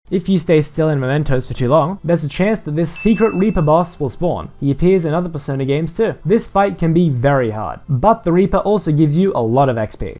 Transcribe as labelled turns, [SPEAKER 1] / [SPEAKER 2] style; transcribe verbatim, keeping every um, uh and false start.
[SPEAKER 1] If you stay still in Mementos for too long, there's a chance that this secret Reaper boss will spawn. He appears in other Persona games too. This fight can be very hard, but the Reaper also gives you a lot of X P.